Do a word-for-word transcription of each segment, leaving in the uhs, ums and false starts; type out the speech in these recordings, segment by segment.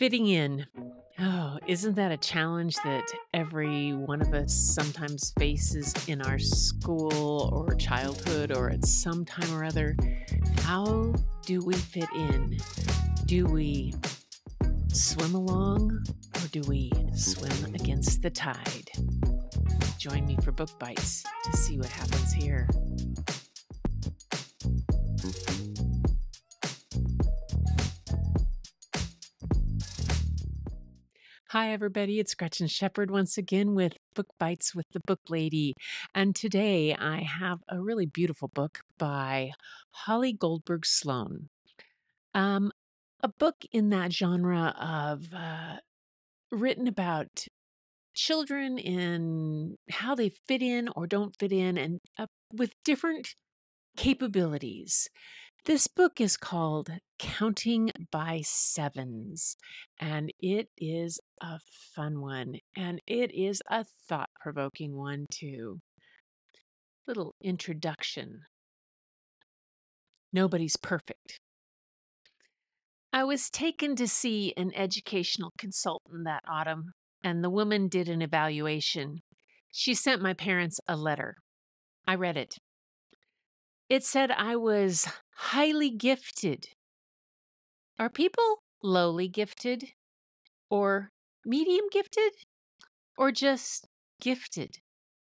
Fitting in. Oh, isn't that a challenge that every one of us sometimes faces in our school or childhood or at some time or other? How do we fit in? Do we swim along or do we swim against the tide? Join me for Book Bites to see what happens here. Hi, everybody. It's Gretchen Shepherd once again with Book Bites with the Booklady. And today I have a really beautiful book by Holly Goldberg Sloan. Um, a book in that genre of uh, written about children and how they fit in or don't fit in and uh, with different capabilities. This book is called Counting by Sevens, and it is a fun one, and it is a thought-provoking one, too. Little introduction. Nobody's perfect. I was taken to see an educational consultant that autumn, and the woman did an evaluation. She sent my parents a letter. I read it. It said I was highly gifted. Are people lowly gifted? Or medium gifted? Or just gifted?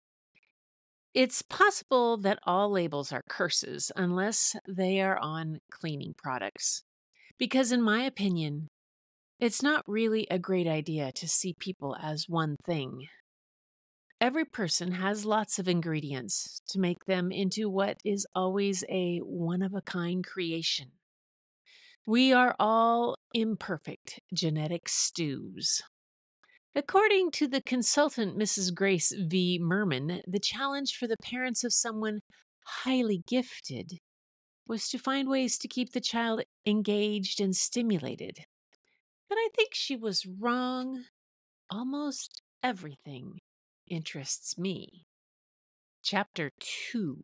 It's possible that all labels are curses unless they are on cleaning products. Because in my opinion, it's not really a great idea to see people as one thing. Every person has lots of ingredients to make them into what is always a one-of-a-kind creation. We are all imperfect genetic stews. According to the consultant, Missus Grace V. Merman, the challenge for the parents of someone highly gifted was to find ways to keep the child engaged and stimulated. But I think she was wrong. Almost everything interests me. Chapter two.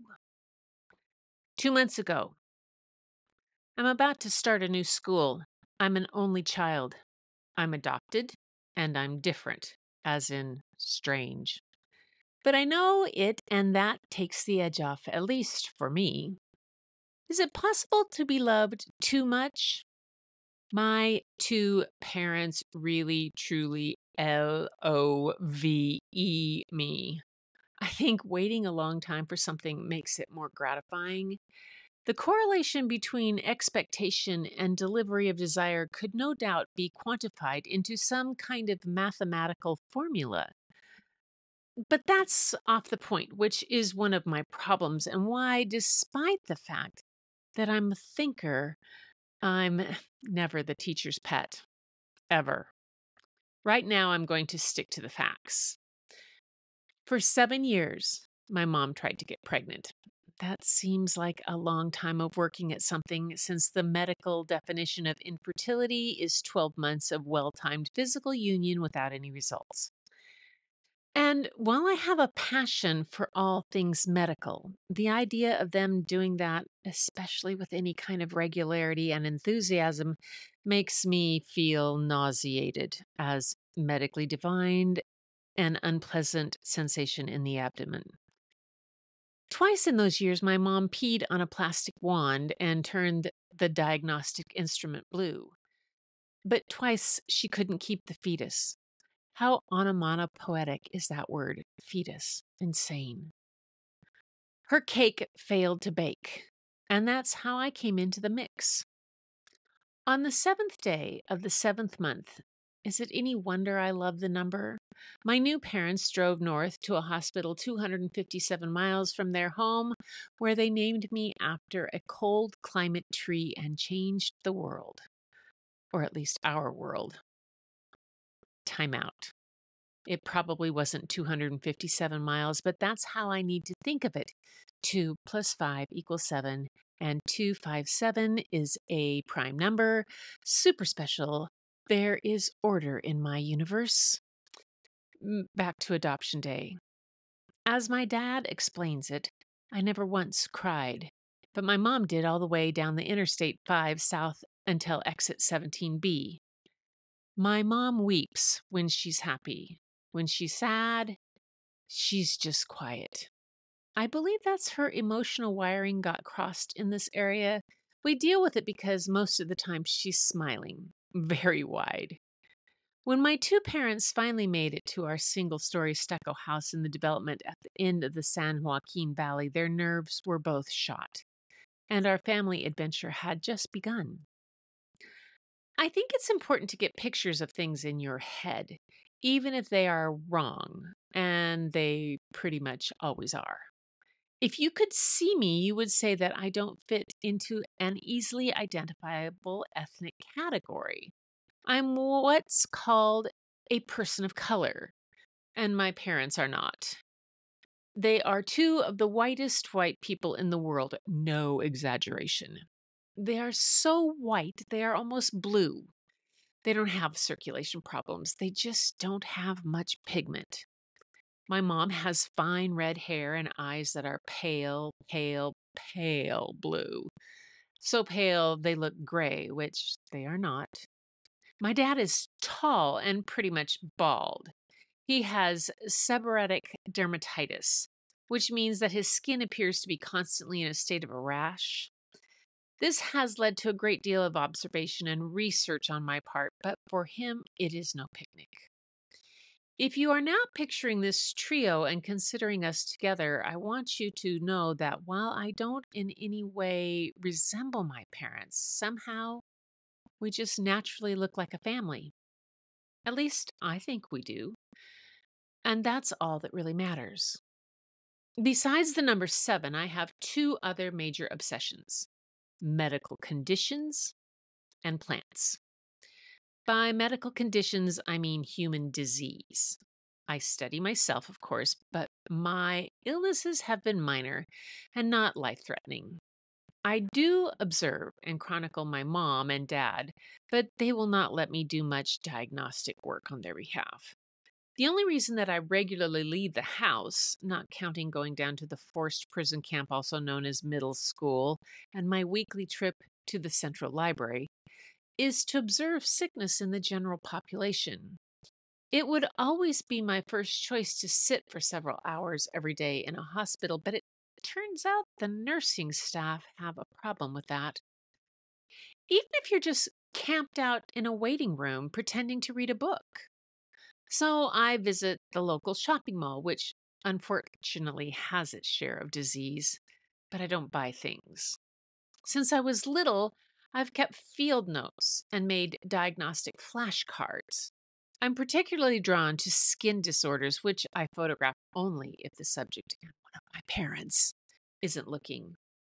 Two months ago. I'm about to start a new school. I'm an only child. I'm adopted, and I'm different, as in strange. But I know it, and that takes the edge off, at least for me. Is it possible to be loved too much? My two parents really, truly L O V E me. I think waiting a long time for something makes it more gratifying. The correlation between expectation and delivery of desire could no doubt be quantified into some kind of mathematical formula. But that's off the point, which is one of my problems, and why, despite the fact that I'm a thinker, I'm never the teacher's pet. Ever. Right now, I'm going to stick to the facts. For seven years, my mom tried to get pregnant. That seems like a long time of working at something, since the medical definition of infertility is twelve months of well-timed physical union without any results. And while I have a passion for all things medical, the idea of them doing that, especially with any kind of regularity and enthusiasm, makes me feel nauseated, as medically defined, an unpleasant sensation in the abdomen. Twice in those years, my mom peed on a plastic wand and turned the diagnostic instrument blue. But twice she couldn't keep the fetus. How onomatopoetic is that word, fetus? Insane. Her cake failed to bake, and that's how I came into the mix. On the seventh day of the seventh month, is it any wonder I love the number? My new parents drove north to a hospital two hundred fifty-seven miles from their home, where they named me after a cold climate tree and changed the world. Or at least our world. Time out. It probably wasn't two hundred fifty-seven miles, but that's how I need to think of it. two plus five equals seven, and two five seven is a prime number. Super special. There is order in my universe. Back to adoption day. As my dad explains it, I never once cried, but my mom did all the way down the Interstate five south until exit seventeen B. My mom weeps when she's happy. When she's sad, she's just quiet. I believe that's her emotional wiring got crossed in this area. We deal with it because most of the time she's smiling very wide. When my two parents finally made it to our single story stucco house in the development at the end of the San Joaquin Valley, their nerves were both shot, and our family adventure had just begun. I think it's important to get pictures of things in your head, even if they are wrong, and they pretty much always are. If you could see me, you would say that I don't fit into an easily identifiable ethnic category. I'm what's called a person of color, and my parents are not. They are two of the whitest white people in the world, no exaggeration. They are so white, they are almost blue. They don't have circulation problems, they just don't have much pigment. My mom has fine red hair and eyes that are pale, pale, pale blue. So pale they look gray, which they are not. My dad is tall and pretty much bald. He has seborrheic dermatitis, which means that his skin appears to be constantly in a state of a rash. This has led to a great deal of observation and research on my part, but for him, it is no picnic. If you are now picturing this trio and considering us together, I want you to know that while I don't in any way resemble my parents, somehow we just naturally look like a family. At least I think we do. And that's all that really matters. Besides the number seven, I have two other major obsessions: medical conditions and plants. By medical conditions, I mean human disease. I study myself, of course, but my illnesses have been minor and not life threatening. I do observe and chronicle my mom and dad, but they will not let me do much diagnostic work on their behalf. The only reason that I regularly leave the house, not counting going down to the forced prison camp, also known as middle school, and my weekly trip to the central library, is to observe sickness in the general population. It would always be my first choice to sit for several hours every day in a hospital, but it turns out the nursing staff have a problem with that. Even if you're just camped out in a waiting room pretending to read a book. So I visit the local shopping mall, which unfortunately has its share of disease, but I don't buy things. Since I was little, I've kept field notes and made diagnostic flashcards. I'm particularly drawn to skin disorders, which I photograph only if the subject and one of my parents isn't looking.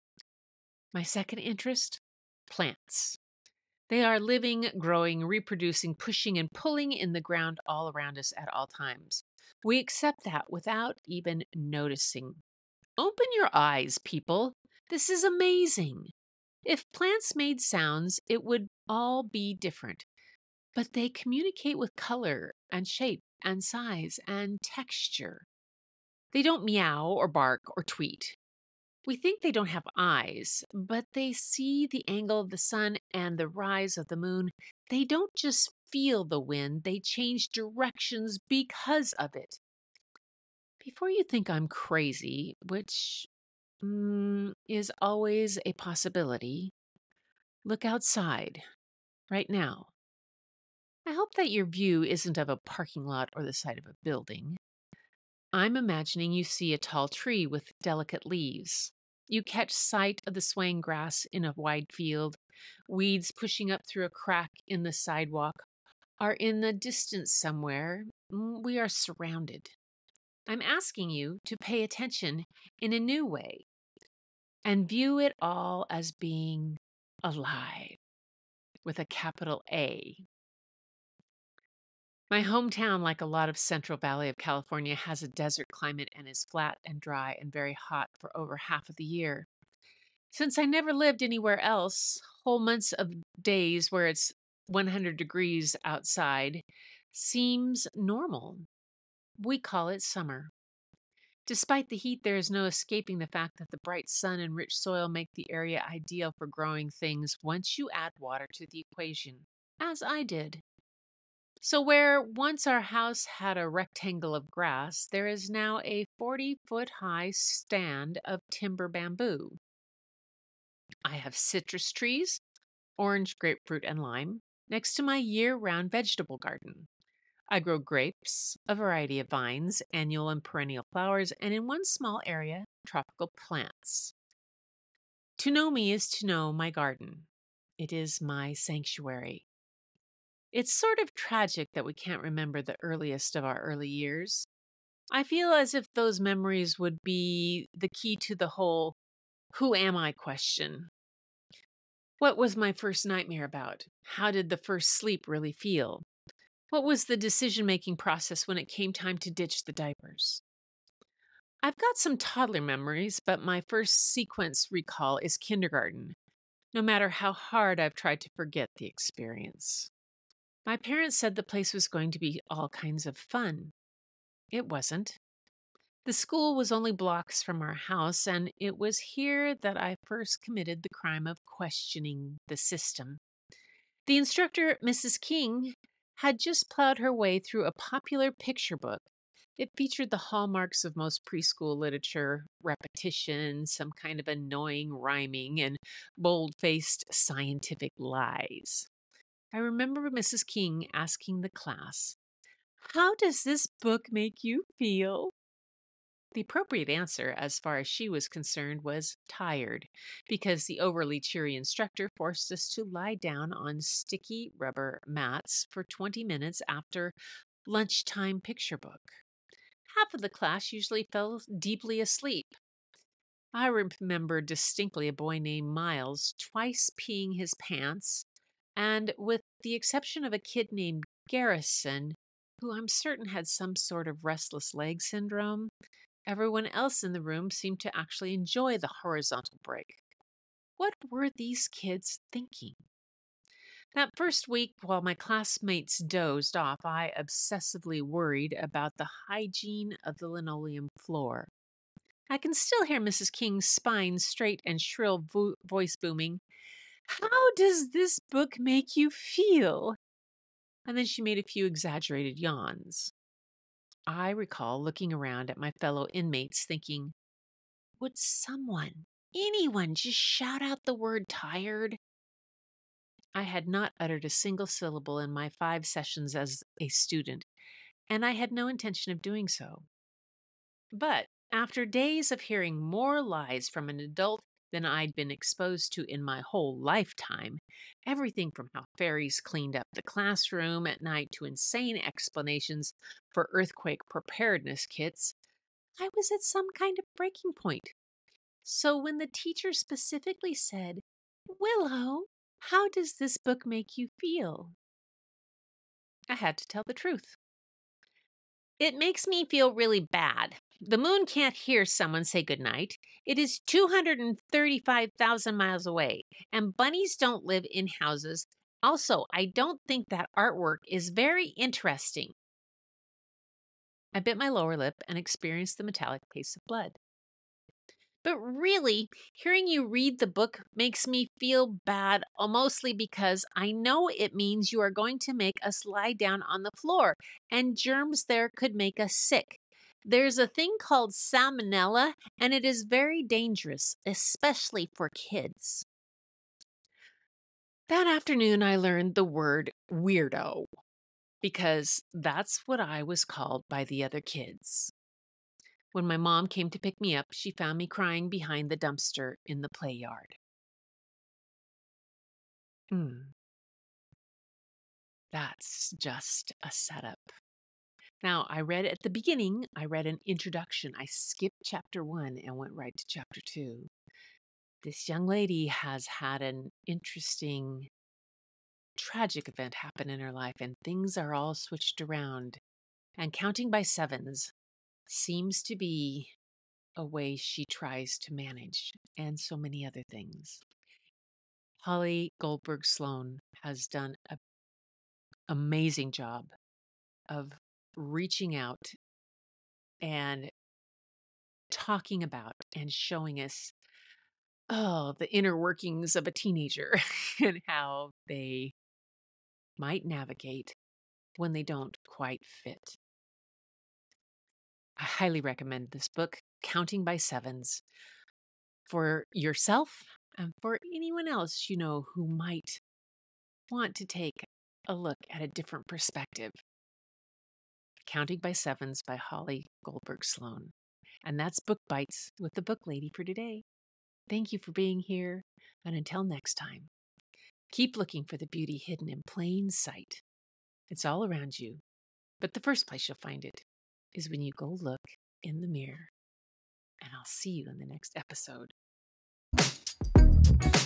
My second interest? Plants. They are living, growing, reproducing, pushing, and pulling in the ground all around us at all times. We accept that without even noticing. Open your eyes, people. This is amazing. If plants made sounds, it would all be different. But they communicate with color and shape and size and texture. They don't meow or bark or tweet. We think they don't have eyes, but they see the angle of the sun and the rise of the moon. They don't just feel the wind, they change directions because of it. Before you think I'm crazy, which mm, is always a possibility, look outside right now. I hope that your view isn't of a parking lot or the side of a building. I'm imagining you see a tall tree with delicate leaves. You catch sight of the swaying grass in a wide field. Weeds pushing up through a crack in the sidewalk are in the distance somewhere. Mm, We are surrounded. I'm asking you to pay attention in a new way and view it all as being alive with a capital A. My hometown, like a lot of Central Valley of California, has a desert climate and is flat and dry and very hot for over half of the year. Since I never lived anywhere else, whole months of days where it's one hundred degrees outside seems normal. We call it summer. Despite the heat, there is no escaping the fact that the bright sun and rich soil make the area ideal for growing things once you add water to the equation, as I did. So, where once our house had a rectangle of grass, there is now a forty foot high stand of timber bamboo. I have citrus trees, orange, grapefruit, and lime, next to my year round vegetable garden. I grow grapes, a variety of vines, annual and perennial flowers, and in one small area, tropical plants. To know me is to know my garden. It is my sanctuary. It's sort of tragic that we can't remember the earliest of our early years. I feel as if those memories would be the key to the whole who am I question. What was my first nightmare about? How did the first sleep really feel? What was the decision making process when it came time to ditch the diapers? I've got some toddler memories, but my first sequence recall is kindergarten, no matter how hard I've tried to forget the experience. My parents said the place was going to be all kinds of fun. It wasn't. The school was only blocks from our house, and it was here that I first committed the crime of questioning the system. The instructor, Missus King, had just plowed her way through a popular picture book. It featured the hallmarks of most preschool literature: repetition, some kind of annoying rhyming, and bold faced scientific lies. I remember Missus King asking the class, "How does this book make you feel?" The appropriate answer, as far as she was concerned, was tired, because the overly cheery instructor forced us to lie down on sticky rubber mats for twenty minutes after lunchtime picture book. Half of the class usually fell deeply asleep. I remember distinctly a boy named Miles twice peeing his pants, and with the exception of a kid named Garrison, who I'm certain had some sort of restless leg syndrome, everyone else in the room seemed to actually enjoy the horizontal break. What were these kids thinking? That first week, while my classmates dozed off, I obsessively worried about the hygiene of the linoleum floor. I can still hear Missus King's spine straight and shrill vo- voice booming, "How does this book make you feel?" And then she made a few exaggerated yawns. I recall looking around at my fellow inmates thinking, would someone, anyone, just shout out the word tired? I had not uttered a single syllable in my five sessions as a student, and I had no intention of doing so. But after days of hearing more lies from an adult than I'd been exposed to in my whole lifetime, everything from how fairies cleaned up the classroom at night to insane explanations for earthquake preparedness kits, I was at some kind of breaking point. So when the teacher specifically said, "Willow, how does this book make you feel?" I had to tell the truth. It makes me feel really bad. The moon can't hear someone say goodnight. It is two hundred thirty-five thousand miles away, and bunnies don't live in houses. Also, I don't think that artwork is very interesting. I bit my lower lip and experienced the metallic taste of blood. But really, hearing you read the book makes me feel bad, uh, mostly because I know it means you are going to make us lie down on the floor, and germs there could make us sick. There's a thing called salmonella, and it is very dangerous, especially for kids. That afternoon, I learned the word weirdo, because that's what I was called by the other kids. When my mom came to pick me up, she found me crying behind the dumpster in the play yard. Hmm, that's just a setup. Now, I read at the beginning, I read an introduction. I skipped chapter one and went right to chapter two. This young lady has had an interesting, tragic event happen in her life, and things are all switched around. And counting by sevens seems to be a way she tries to manage, and so many other things. Holly Goldberg Sloan has done an amazing job of reaching out and talking about and showing us, oh, the inner workings of a teenager and how they might navigate when they don't quite fit. I highly recommend this book, Counting by Sevens, for yourself and for anyone else you know who might want to take a look at a different perspective. Counting by Sevens by Holly Goldberg Sloan. And that's Book Bites with the Booklady for today. Thank you for being here, and until next time, keep looking for the beauty hidden in plain sight. It's all around you, but the first place you'll find it is when you go look in the mirror. And I'll see you in the next episode.